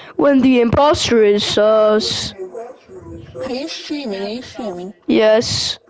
When the imposter is sus. Are you streaming? Yes.